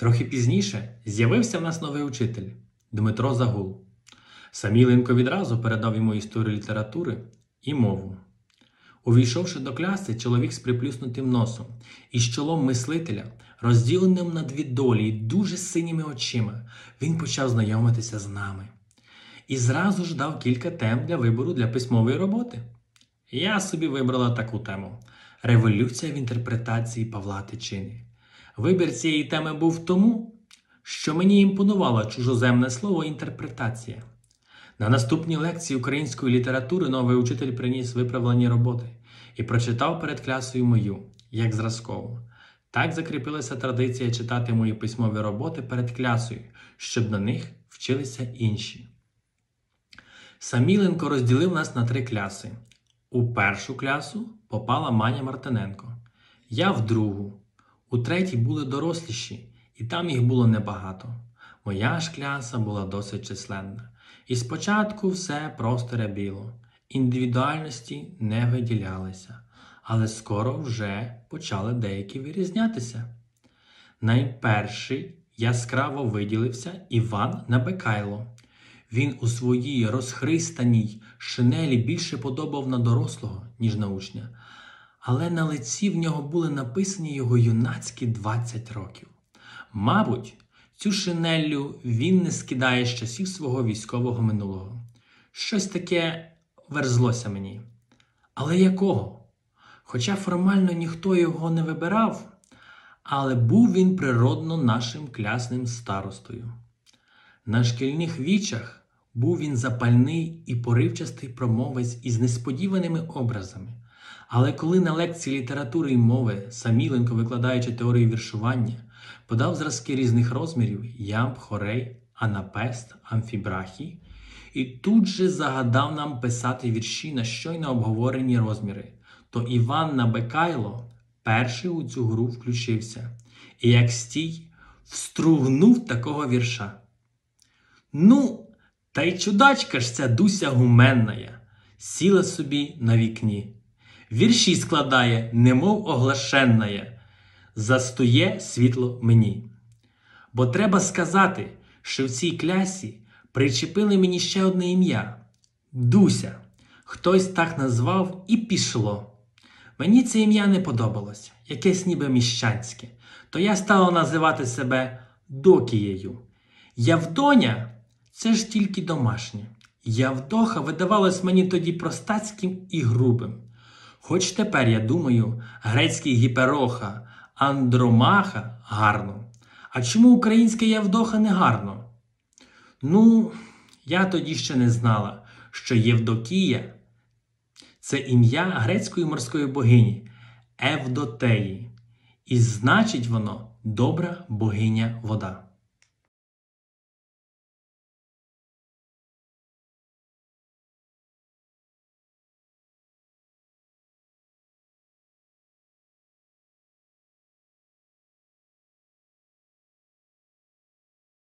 Трохи пізніше з'явився в нас новий учитель – Дмитро Загул. Саміленко відразу передав йому історію літератури і мову. Увійшовши до класи, чоловік з приплюснутим носом і з чолом мислителя, розділеним на дві долі і дуже синіми очима, він почав знайомитися з нами. І зразу ж дав кілька тем для вибору для письмової роботи. Я собі вибрала таку тему – «Революція в інтерпретації Павла Тичини». Вибір цієї теми був тому, що мені імпонувало чужоземне слово «інтерпретація». На наступній лекції української літератури новий учитель приніс виправлені роботи і прочитав перед класою мою, як зразкову. Так закріпилася традиція читати мої письмові роботи перед класою, щоб на них вчилися інші. Саміленко розділив нас на 3 класи. У першу класу попала Маня Мартиненко, я в другу. У третій були доросліші, і там їх було небагато. Моя ж класа була досить численна. І спочатку все просто рябіло. Індивідуальності не виділялися, але скоро вже почали деякі вирізнятися. Найперший яскраво виділився Іван Набекайло. Він у своїй розхристаній шинелі більше подобав на дорослого, ніж на учня. Але на лиці в нього були написані його юнацькі 20 років. Мабуть, цю шинеллю він не скидає з часів свого військового минулого. Щось таке верзлося мені. Але якого? Хоча формально ніхто його не вибирав, але був він природно нашим клясним старостою. На шкільних вічах був він запальний і поривчастий промовець із несподіваними образами. Але коли на лекції літератури і мови Саміленко, викладаючи теорію віршування, подав зразки різних розмірів – ямб, хорей, анапест, амфібрахій, і тут же загадав нам писати вірші на щойно обговорені розміри, то Іван Набекайло перший у цю гру включився і як стій встругнув такого вірша. «Ну, та й чудачка ж ця Дуся гуменная, сіла собі на вікні. Вірші складає, немов оглашенная, застує світло мені». Бо треба сказати, що в цій класі причепили мені ще одне ім'я – Дуся. Хтось так назвав і пішло. Мені це ім'я не подобалось, якесь ніби міщанське, то я стала називати себе Докією. Явдоня – це ж тільки домашнє. Явдоха видавалось мені тоді простацьким і грубим. Хоч тепер, я думаю, грецький гіпероха, андромаха гарно. А чому українське Явдоха не гарно? Ну, я тоді ще не знала, що Євдокія – це ім'я грецької морської богині Евдотеї. І значить воно «добра богиня вода».